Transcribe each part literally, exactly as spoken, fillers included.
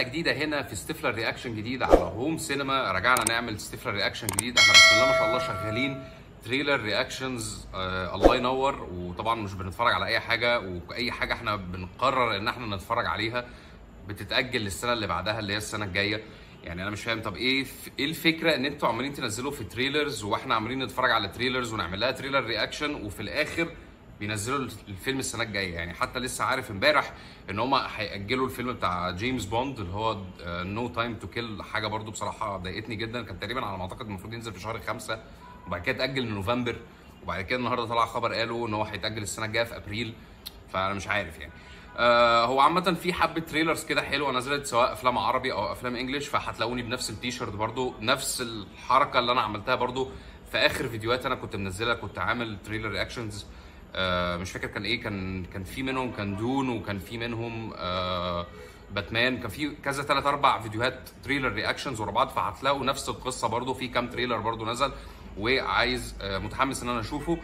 جديده هنا في ستيفلر رياكشن جديد على هوم سينما. رجعنا نعمل ستيفلر رياكشن جديد. احنا بسم الله ما شاء الله شغالين تريلر رياكشنز، آه الله ينور. وطبعا مش بنتفرج على اي حاجه، واي حاجه احنا بنقرر ان احنا نتفرج عليها بتتاجل للسنه اللي بعدها اللي هي السنه الجايه. يعني انا مش فاهم، طب ايه ايه الفكره ان انتوا عمالين تنزلوا في تريلرز واحنا عمالين نتفرج على تريلرز ونعمل لها تريلر رياكشن، وفي الاخر بينزلوا الفيلم السنه الجايه؟ يعني حتى لسه عارف امبارح ان هم هيأجلوا الفيلم بتاع جيمس بوند اللي هو نو تايم تو كيل. حاجه برضو بصراحه ضايقتني جدا. كان تقريبا على ما اعتقد المفروض ينزل في شهر خمسة، وبعد كده اتأجل لنوفمبر، وبعد كده النهارده طلع خبر قالوا ان هو هيتأجل السنه الجايه في ابريل. فانا مش عارف يعني. آه هو عامه في حبه تريلرز كده حلوه نزلت، سواء افلام عربي او افلام انجليش، فهتلاقوني بنفس التيشيرت برضو، نفس الحركه اللي انا عملتها برضو في اخر فيديوهات انا كنت منزلها. كنت عامل تريلر رياكشنز، آه مش فاكر كان ايه، كان كان في منهم كان دون، وكان في منهم آه باتمان، كان في كذا ثلاث اربع فيديوهات تريلر رياكشنز ورا بعض. فهتلاقوا نفس القصه برضو في كام تريلر برضو نزل، وعايز آه متحمس ان انا اشوفه.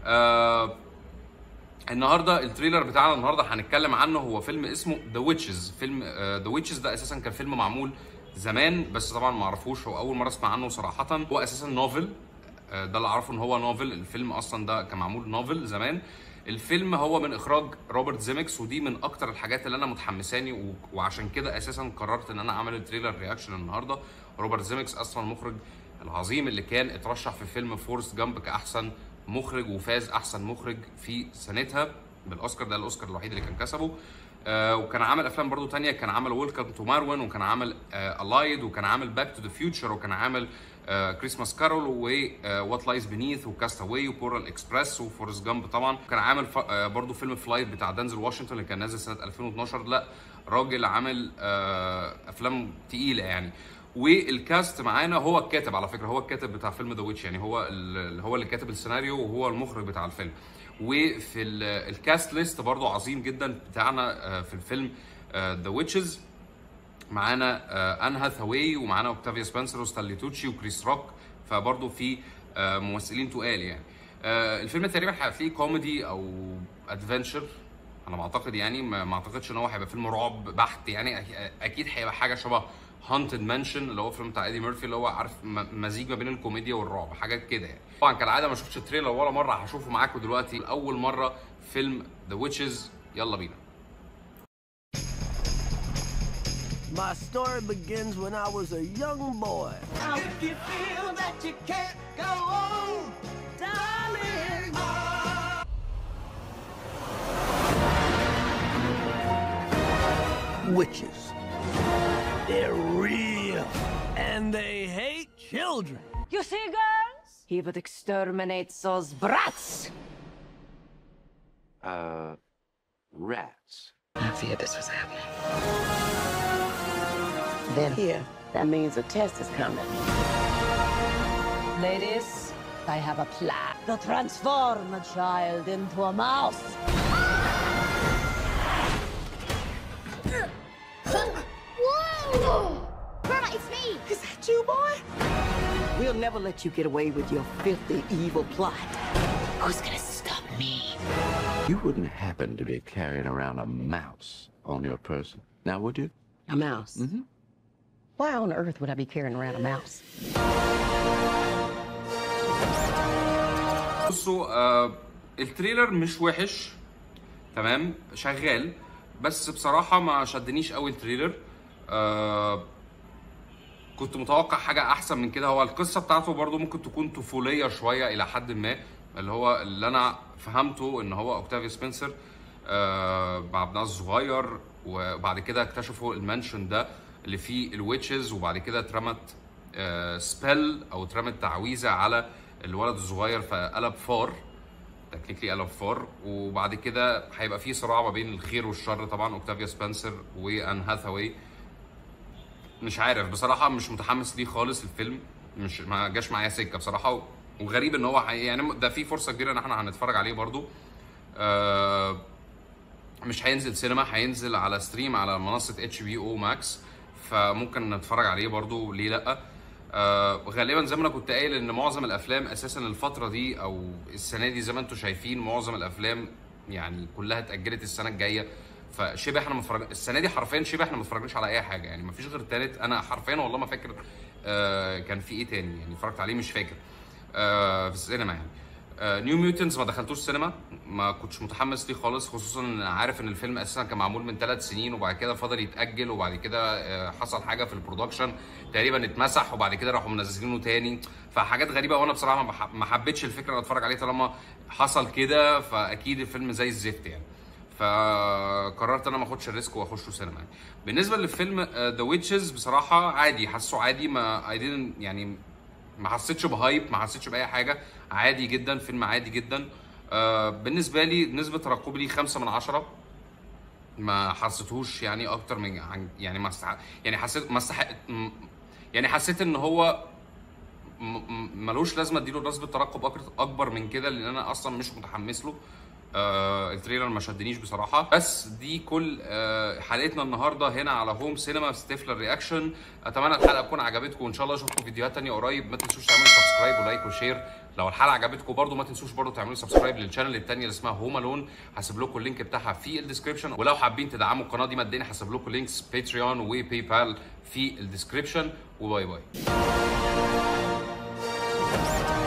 آه النهارده التريلر بتاعنا النهارده هنتكلم عنه هو فيلم اسمه ذا ويتشز. فيلم ذا ويتشز ده اساسا كان فيلم معمول زمان، بس طبعا ما اعرفوش، هو اول مره اسمع عنه صراحه. هو اساسا نوفل، ده اللي اعرفه ان هو نوفل. الفيلم اصلا ده كان معمول نوفل زمان. الفيلم هو من اخراج روبرت زيمكس، ودي من اكتر الحاجات اللي انا متحمساني، وعشان كده اساسا قررت ان انا اعمل التريلر رياكشن النهارده. روبرت زيمكس اصلا المخرج العظيم اللي كان اترشح في فيلم فورست جامب كاحسن مخرج، وفاز احسن مخرج في سنتها بالاوسكار. ده الاوسكار الوحيد اللي كان كسبه. آه وكان عامل افلام برضو تانية، كان عامل ويلكم تو ماروين، وكان عامل الايد، وكان عامل باك تو ذا فيوتشر، وكان عامل كريسماس كارول، ووات لايز بينيث، وكاستاوي، وبورال اكسبريس، وفورست جامب طبعا. كان عامل آه برضو فيلم فلايت بتاع دانزل واشنطن اللي كان نازل سنه ألفين واتناشر. لا راجل عامل آه افلام تقيله يعني. والكاست معانا هو الكاتب على فكره، هو الكاتب بتاع فيلم ذا ويتش، يعني هو اللي هو اللي كاتب السيناريو، وهو المخرج بتاع الفيلم. وفي الكاست ليست برضو عظيم جدا بتاعنا في الفيلم ذا ويتشز. معانا ان هاثاواي، ومعانا اوكتافيا سبنسر، وستانلي توتشي، وكريس روك. فبرضو في ممثلين تقال يعني. الفيلم تقريبا هتلاقيه كوميدي او ادفنشر انا ما اعتقد، يعني ما اعتقدش ان هو هيبقى فيلم رعب بحت يعني. اكيد هيبقى حاجه شبه هانتد مانشن اللي هو فيلم بتاع ايدي ميرفي، اللي هو عارف مزيج ما بين الكوميديا والرعب، حاجات كده يعني. طبعا كالعاده ما شفتش التريلر ولا مره، هشوفه معاكم دلوقتي لاول مره فيلم ذا ويتشز. يلا بينا. My story begins when I was a young boy. Now if you feel that you can't go on, darling. Witches. They're real. And they hate children. You see, girls? He would exterminate those brats. Uh, rats. I feared this was happening. Then here, that means a test is coming. Ladies, I have a plan to transform a child into a mouse. Whoa! Grandma, it's me! Is that you, boy? We'll never let you get away with your filthy, evil plot. Who's gonna stop me? You wouldn't happen to be carrying around a mouse on your person, now would you? A mouse? Mm-hmm. Why on earth would I be carrying around a mouse? بصوا آه التريلر مش وحش، تمام، شغال، بس بصراحه ما شدنيش قوي التريلر. آه كنت متوقع حاجه احسن من كده. هو القصه بتاعته برضو ممكن تكون طفوليه شويه الى حد ما، اللي هو اللي انا فهمته ان هو اوكتافيا سبنسر آه مع ابنها الصغير، وبعد كده اكتشفوا المانشن ده اللي فيه الويتشز، وبعد كده اترمت آه سبيل او اترمت تعويذه على الولد الصغير فقلب فار، تكنيكلي قلب فار. وبعد كده هيبقى في صراع ما بين الخير والشر طبعا، اوكتافيا سبنسر وان هاثاواي. مش عارف بصراحه، مش متحمس ليه خالص. الفيلم مش ما جاش معايا سكه بصراحه، وغريب ان هو يعني ده في فرصه كبيره ان احنا هنتفرج عليه برضو. آه مش هينزل سينما، هينزل على ستريم على منصه اتش بي او ماكس، فممكن نتفرج عليه برضو، ليه لا. آه غالبا زي ما انا كنت قايل ان معظم الافلام اساسا الفتره دي او السنه دي زي ما انتم شايفين معظم الافلام يعني كلها اتاجلت السنه الجايه. فشبه احنا متفرج السنه دي حرفيا شبه احنا ما اتفرجناش على اي حاجه يعني، ما فيش غير التالت. انا حرفيا والله ما فاكر آه كان في ايه تاني يعني اتفرجت عليه مش فاكر آه في السينما يعني. نيو uh, ميوتنز ما دخلتوش سينما، ما كنتش متحمس ليه خالص، خصوصا ان عارف ان الفيلم اساسا كان معمول من ثلاث سنين وبعد كده فضل يتاجل، وبعد كده uh, حصل حاجه في البرودكشن تقريبا اتمسح، وبعد كده راحوا منزلينه تاني، فحاجات غريبه. وانا بصراحه ما حبيتش الفكره ان اتفرج عليه طالما حصل كده، فاكيد الفيلم زي الزفت يعني. فقررت انا ما اخدش الريسك واخشه سينما يعني. بالنسبه للفيلم ذا ويتشز بصراحه عادي، حاسه عادي، ما اي didn't يعني ما حسيتش بهايب، ما حسيتش باي حاجه، عادي جدا، فيلم عادي جدا. آه بالنسبه لي نسبه ترقبي لي خمسة من عشرة، ما حسيتهوش يعني اكتر من يعني ما استحق يعني حسيت ما استحق يعني حسيت ان هو ملوش لازمه اديله نسبه ترقب اكبر من كده، لان انا اصلا مش متحمس له. آه التريلر ما شدنيش بصراحه. بس دي كل آه حلقتنا النهارده هنا على هوم سينما ستيفلر رياكشن. اتمنى الحلقه تكون عجبتكم، وان شاء الله اشوفكم فيديوهات ثانيه قريب. ما تنسوش تعملوا سبسكرايب ولايك وشير لو الحلقه عجبتكم. برده ما تنسوش برده تعملوا سبسكرايب للشانل الثانيه اللي اسمها هوم الون، هسيب لكم اللينك بتاعها في الديسكربشن. ولو حابين تدعموا القناه دي ماديا هسيب لكم لينكس باتريون وباي بال في الديسكربشن. وباي باي.